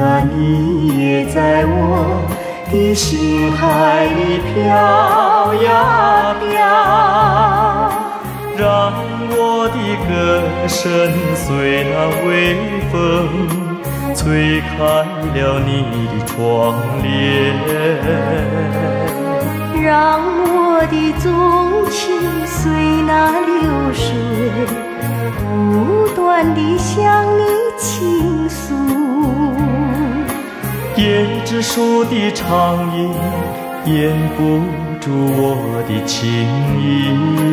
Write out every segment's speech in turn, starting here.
呀，你也在我的心海里飘呀飘，让我的歌声随那微风吹开了你的窗帘， 让我的钟情随那流水不断地向你倾诉。 椰子树的长影掩不住我的情意，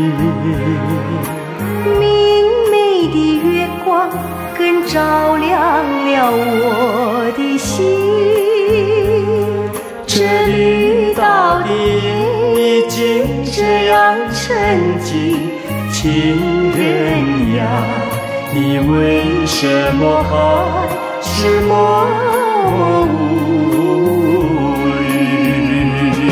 明媚的月光更照亮了我的心。 这绿岛的夜已经这样沉寂，情人呀，你为什么还是默无语？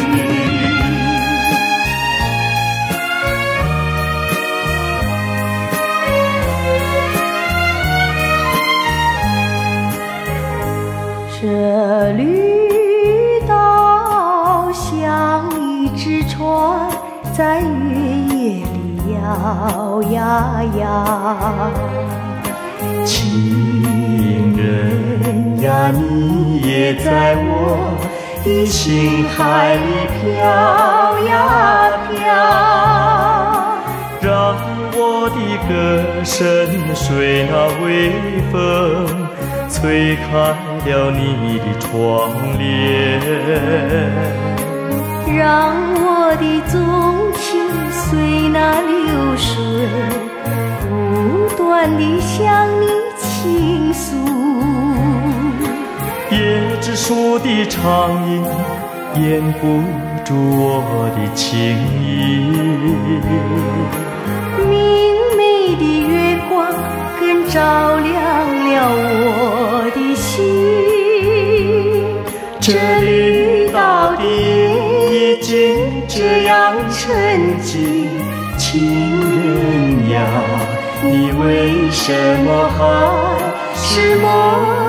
这绿岛像一只船，在月夜里摇呀摇。 情人呀，你也在我的心海里飘呀飘，让我的歌声随那微风吹开了你的窗帘， 让我的钟情随那流水不断地向你倾诉。 椰子树的长影掩不住我的情意， 明媚的月光更照亮了我的心。 这绿岛的夜已经这样沉寂，情人呀，你为什么还是默